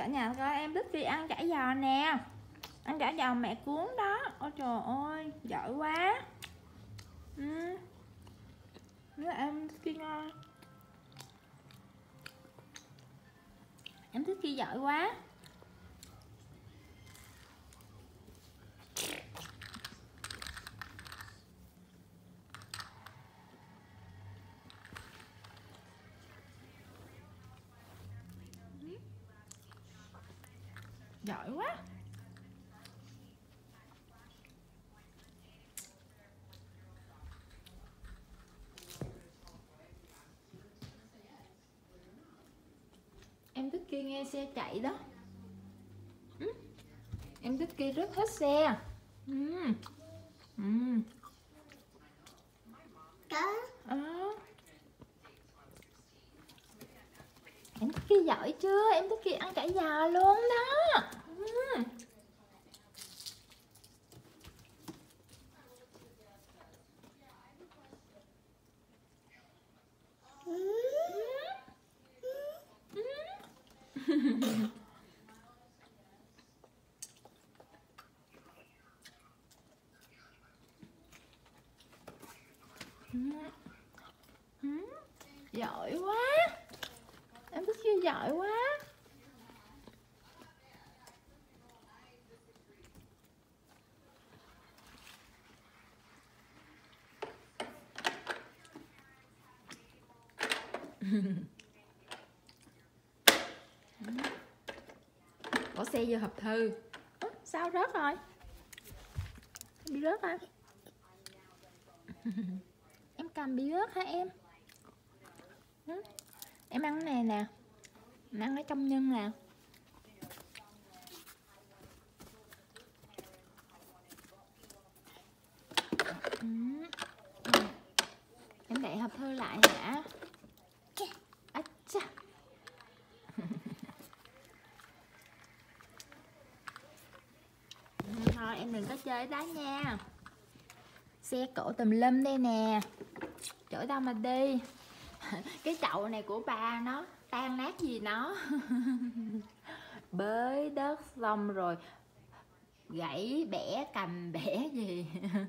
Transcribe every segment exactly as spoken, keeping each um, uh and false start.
cả nhà coi em thích đi ăn chả giò nè. Ăn chả giò mẹ cuốn đó. Ôi trời ơi, giỏi quá. Ừ. Nếu em thích kia ngon. Em thích kia giỏi quá. Giỏi quá. Em thích kia nghe xe chạy đó. Ừ. Em thích kia rất hết xe. Ừ. Ừ. Có. À. Em thích kia giỏi chưa? Em thích kia ăn chả giò luôn đó. Ừ. Giỏi quá. Em thích kia giỏi quá. Bỏ xe vô hộp thư. Ủa, sao rớt rồi? Bị rớt hả? Em cầm bị rớt hả em? Em ăn cái này nè. Em ăn cái trong nhân nè. Em để hộp thư lại hả? À, chà. Thôi em đừng có chơi đó nha. Xe cộ tùm lum đây nè. Chỗ đâu mà đi. Cái chậu này của ba nó tan nát gì nó. Bới đất xong rồi gãy bẻ cành bẻ gì.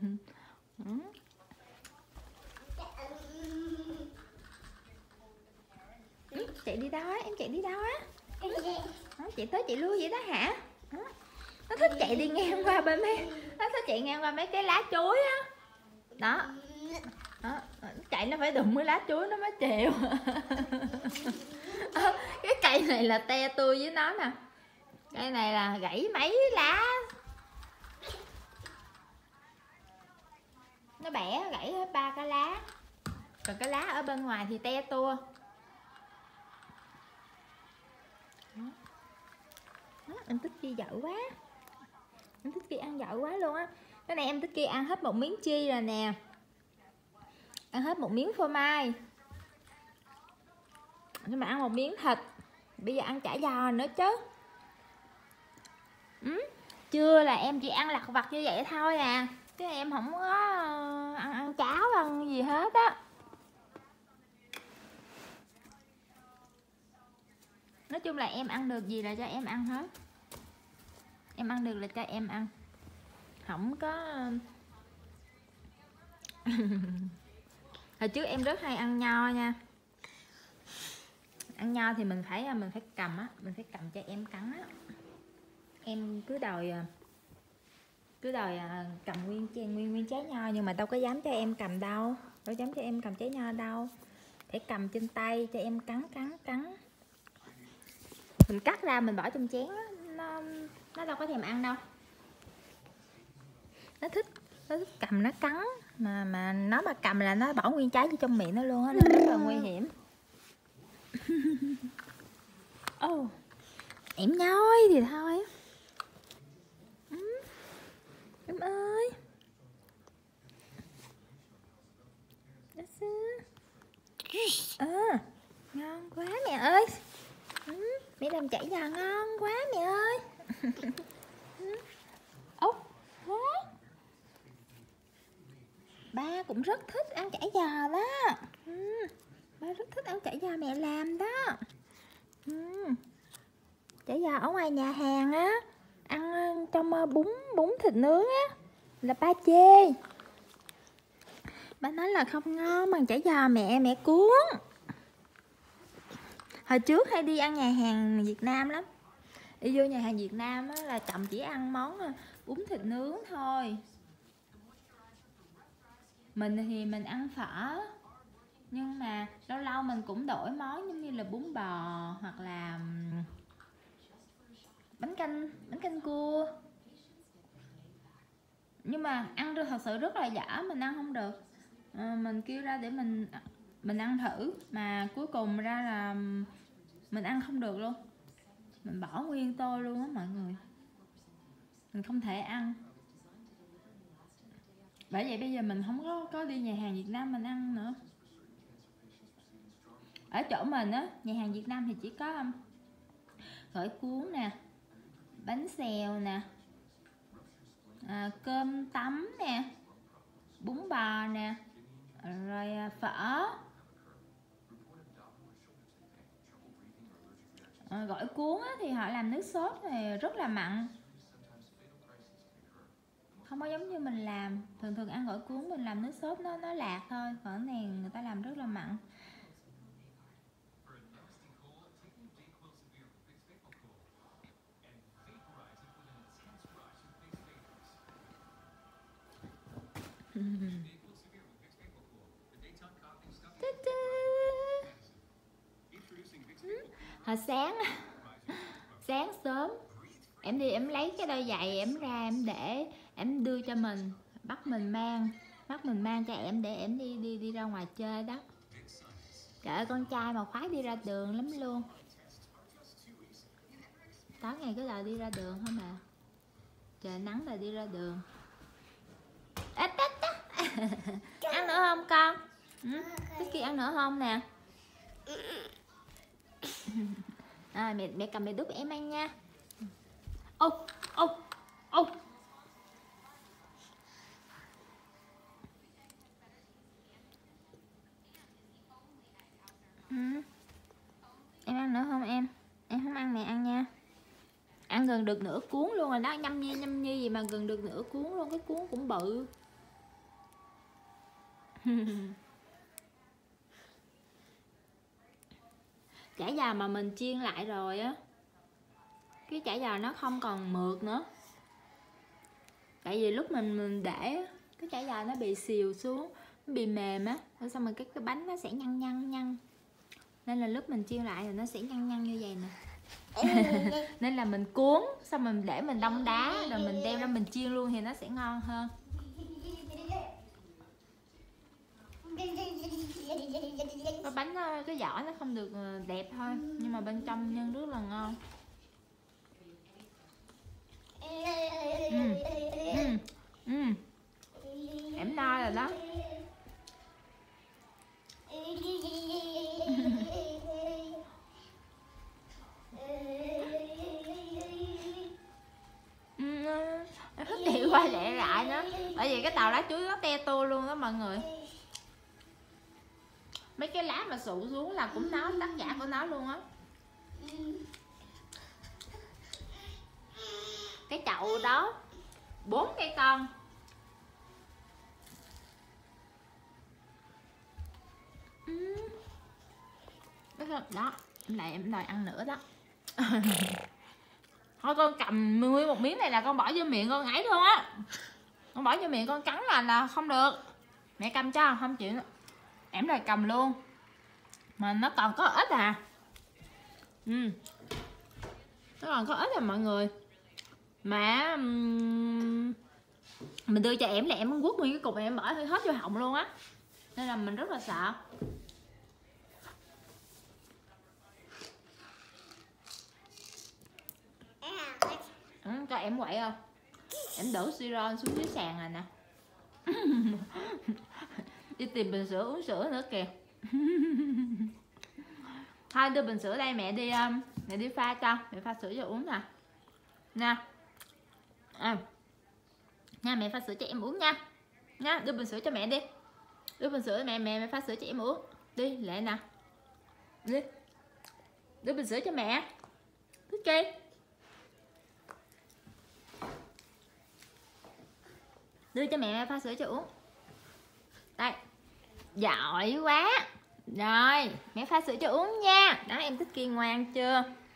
Ừ, chạy đi đâu á? Em chạy đi đâu á? Chạy tới chạy lui vậy đó hả? Nó thích chạy đi ngang qua bên mấy, nó thích chạy ngang qua mấy cái lá chuối á. Đó. Đó, chạy nó phải đụng cái lá chuối nó mới chịu. Cái cây này là te tôi với nó nè. Cây này là gãy mấy lá. Nó bẻ gãy hết ba cái lá. Còn cái lá ở bên ngoài thì te tua. Đó, em thích kia giỏi quá. Em thích kia ăn giỏi quá luôn á. Cái này em thích kia ăn hết một miếng chi rồi nè. Ăn hết một miếng phô mai. Nhưng mà ăn một miếng thịt. Bây giờ ăn chả giò nữa chứ. Ừ. Chưa là em chỉ ăn lặt vặt như vậy thôi à. Chứ em không có ăn, ăn cháo ăn gì hết á. Nói chung là em ăn được gì là cho em ăn hết. Em ăn được là cho em ăn. Không có. Hồi trước em rất hay ăn nho nha. Ăn nho thì mình phải mình phải cầm á, mình phải cầm cho em cắn á. Em cứ đòi cứ đòi cầm nguyên nguyên nguyên trái nho nhưng mà đâu có dám cho em cầm đâu, đâu dám cho em cầm trái nho đâu. Phải cầm trên tay cho em cắn cắn cắn. Mình cắt ra mình bỏ trong chén á, nó nó đâu có thèm ăn đâu. Nó thích nó thích cầm nó cắn mà mà nó mà cầm là nó bỏ nguyên trái vô trong miệng nó luôn á, nên rất là nguy hiểm. Ô, oh, em nhoi thì thôi. Ừ. Em ơi. À, ngon quá mẹ ơi. Ừ, mẹ làm chả giò ngon quá mẹ ơi. Ốc, oh, ba cũng rất thích ăn chả giò đó. Ừ, ba rất thích ăn chả giò mẹ làm đó. Ừ. chả giò ở ngoài nhà hàng á, ăn trong bún bún thịt nướng á, là ba chê. Ba nói là không ngon bằng chả giò mẹ mẹ cuốn. Hồi trước hay đi ăn nhà hàng Việt Nam lắm. Đi vô nhà hàng Việt Nam á, là chồng chỉ ăn món bún thịt nướng thôi. Mình thì mình ăn phở, nhưng mà lâu lâu mình cũng đổi món giống như là bún bò hoặc là bánh canh bánh canh cua. Nhưng mà ăn được thật sự rất là dở, mình ăn không được. À, mình kêu ra để mình mình ăn thử mà cuối cùng ra là mình ăn không được luôn. Mình bỏ nguyên tô luôn á mọi người. Mình không thể ăn. Bởi vậy bây giờ mình không có có đi nhà hàng Việt Nam mình ăn nữa. Ở chỗ mình á, nhà hàng Việt Nam thì chỉ có um, gỏi cuốn nè, bánh xèo nè, à, cơm tấm nè, bún bò nè, rồi à, phở. À, gỏi cuốn á, thì họ làm nước sốt này rất là mặn, không có giống như mình làm. Thường thường ăn gỏi cuốn mình làm nước sốt nó nó lạc thôi, còn này người ta làm rất là mặn. Hồi sáng sáng sớm em đi em lấy cái đôi giày em ra em để em đưa cho mình, bắt mình mang bắt mình mang cho em để em đi đi đi ra ngoài chơi đó. Trời ơi, con trai mà khoái đi ra đường lắm luôn. Tối ngày cứ là đi ra đường thôi mà, trời nắng là đi ra đường. Ít ít ăn nữa không con? Ừ? Cái kia ăn nữa không nè? À, mẹ mẹ cầm mẹ đút em ăn nha. Ô ô ô. Ừ. Em ăn nữa không em? Em không ăn mẹ ăn nha. Ăn gần được nửa cuốn luôn rồi đó, nhâm nhi nhâm nhi gì mà gần được nửa cuốn luôn, cái cuốn cũng bự. Chả giò mà mình chiên lại rồi á, cái chả giò nó không còn mượt nữa. Tại vì lúc mình mình để cái chả giò nó bị xìu xuống, nó bị mềm á, xong rồi cái cái bánh nó sẽ nhăn nhăn nhăn. Nên là lúc mình chiên lại thì nó sẽ nhăn nhăn như vậy nè. Nên là mình cuốn xong mình để mình đông đá rồi mình đem ra mình chiên luôn thì nó sẽ ngon hơn. Cái bánh nó, cái vỏ nó không được đẹp thôi, nhưng mà bên trong nhân rất là ngon. Ừ. Ừ. Ừ. Em no rồi đó. Em thích đi qua lẹ lại nữa, bởi vì cái tàu lá chuối nó te tua luôn đó mọi người. Mấy cái lá mà sụ xuống là cũng nó, tác giả của nó luôn á. Cái chậu đó bốn cây con. Đó, em lại em đòi ăn nữa đó. Thôi con cầm nguyên một miếng này là con bỏ vô miệng con ngấy luôn á. Con bỏ vô miệng con cắn là là không được. Mẹ cầm cho, không chịu. Em đòi cầm luôn. Mà nó còn có ít à. Ừ. Nó còn có ít à mọi người. Mà um, mình đưa cho em là em quất nguyên cái cục này em bỏ hết vô họng luôn á. Nên là mình rất là sợ. Ừ, cho em quậy không? Em đổ siro xuống dưới sàn rồi nè. Đi tìm bình sữa uống sữa nữa kìa. Thôi đưa bình sữa đây mẹ đi um, mẹ đi pha cho, mẹ pha sữa cho uống nè. Nè. À. Nha, mẹ pha sữa cho em uống nha. Nha, đưa bình sữa cho mẹ đi. Đưa bình sữa mẹ mẹ mẹ pha sữa cho em uống. Đi, Lệ nè. Đi. Đưa bình sữa cho mẹ. Thích Chi. Đưa cho mẹ pha sữa cho uống. Đây. Giỏi quá. Rồi, mẹ pha sữa cho uống nha. Đó, em Thích Chi ngoan chưa?